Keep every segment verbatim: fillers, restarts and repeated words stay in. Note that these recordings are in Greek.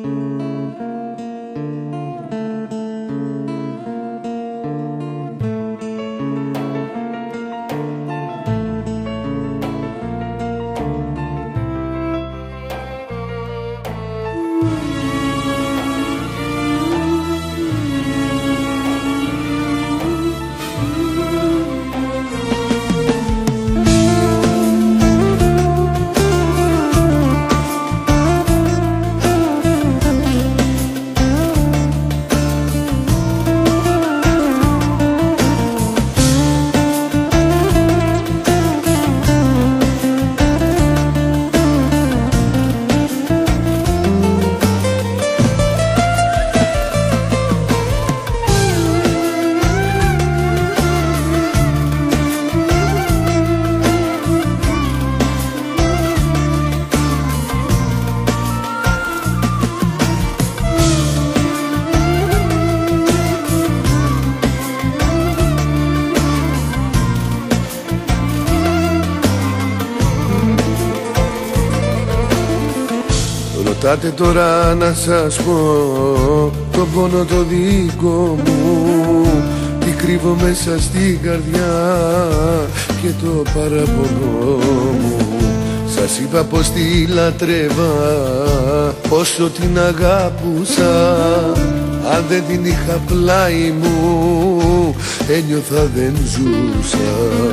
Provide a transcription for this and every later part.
Ρωτάτε τώρα να σας πω τον πόνο το δικό μου, τι κρύβω μέσα στην καρδιά και το παραπονό μου. Σας είπα πως τη λατρεύα, πόσο την αγάπουσα. Αν δεν την είχα πλάι μου, ένιωθα δεν ζούσα.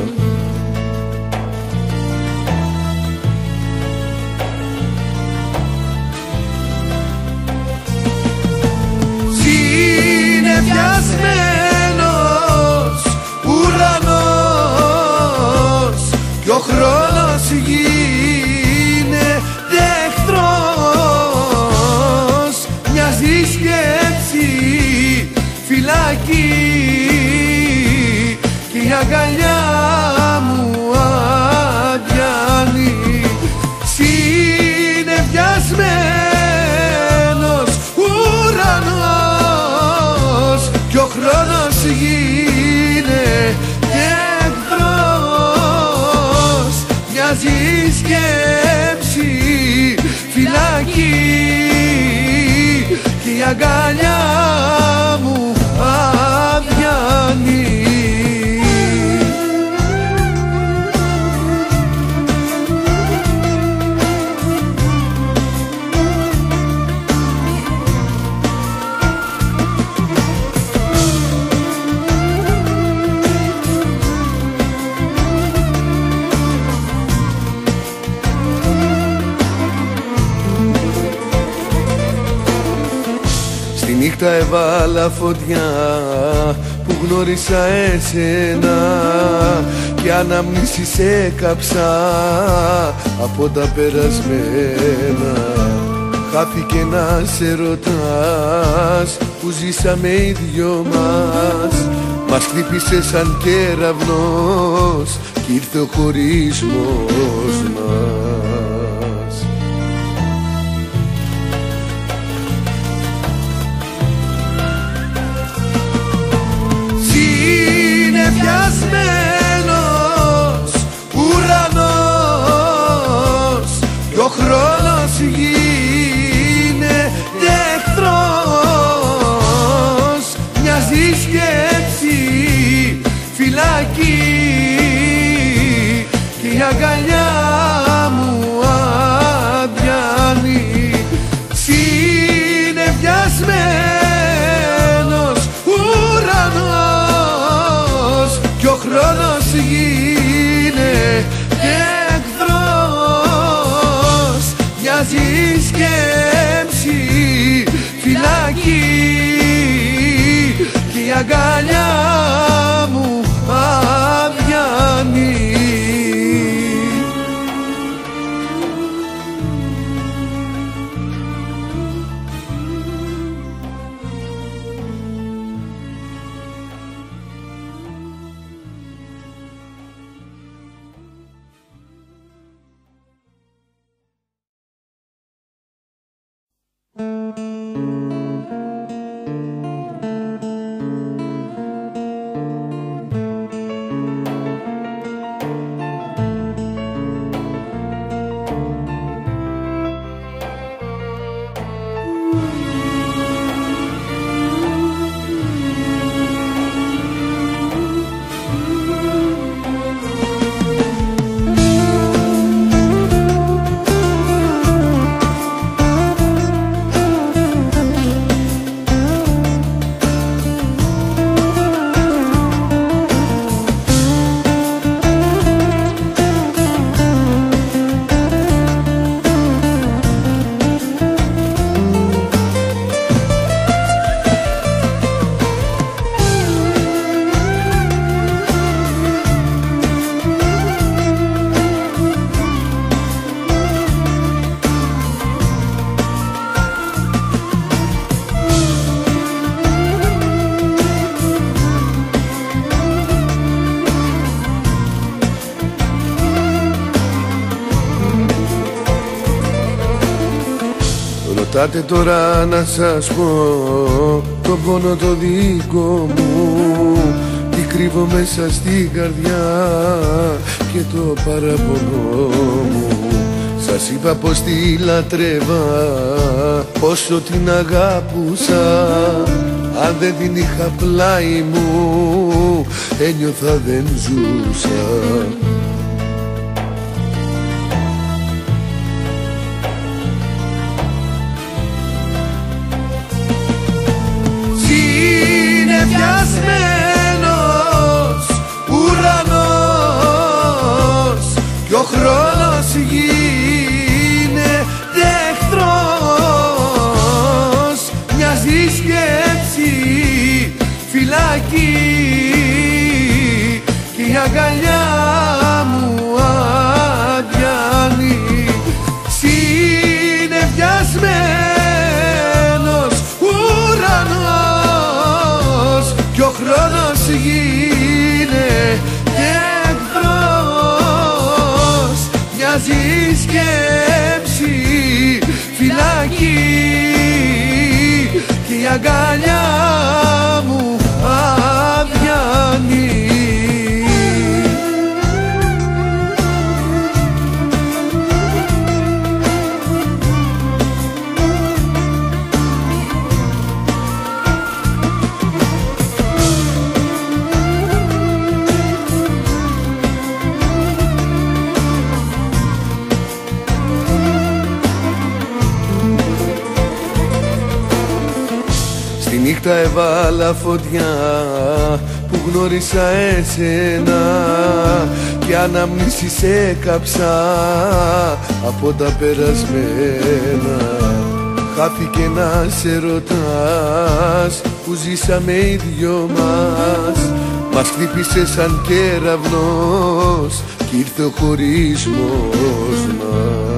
Συνεφιασμένος ουρανός κι ο χρόνος γίνεται εχθρός. Μοιάζει σκέψη φυλακή κι η αγκαλιά μου αδιάνει. Συνεφιασμένος ουρανός κι ο χρόνος γίνεται εχθρός. Μοιάζει σκέψη φυλακή κι η αγκαλιά μου αδιάνει. Νύχτα έβαλα φωτιά που γνώρισα εσένα και αναμνήσεις έκαψα από τα περασμένα. Χάθηκε να σε ρωτάς που ζήσαμε οι δυο μας. Μας χτύπησε σαν κεραυνός κι ήρθε ο χωρισμός μας. Συνεφιασμένος ουρανός κι ο χρόνος γίνεται εχθρός. Μοιάζει σκέψη φυλακή κι η αγκαλιά μου αδιάνει. Συνεφιασμένος ουρανός κι ο χρόνος γίνεται εχθρός. Μοιάζει σκέψη φυλακή κι η αγκαλιά μου αδιάνει. Ρωτάτε τώρα να σας πω τον πόνο το δικό μου, τι κρύβω μέσα στην καρδιά και το παραπονό μου. Σας είπα πως τη λατρεύα, πόσο την αγάπουσα. Αν δεν την είχα πλάι μου, ένιωθα δεν ζούσα. Συνεφιασμένος ουρανός κι ο χρόνος γίνεται εχθρός. Μοιάζει σκέψη φυλακή κι η αγκαλιά μου αδιανή. Συνεφιασμένος ουρανός κι ο χρόνος γίνεται εχθρός. Μοιάζει σκέψη φυλακή και η αγκαλιά μου αδιανή. Τη νύχτα έβαλα φωτιά που γνώρισα εσένα και αναμνήσεις έκαψα από τα περασμένα. Χάθηκε να σε ρωτάς που ζήσαμε οι δυο μας. Μας χτύπησε σαν κεραυνός κι ήρθε ο χωρισμός μας.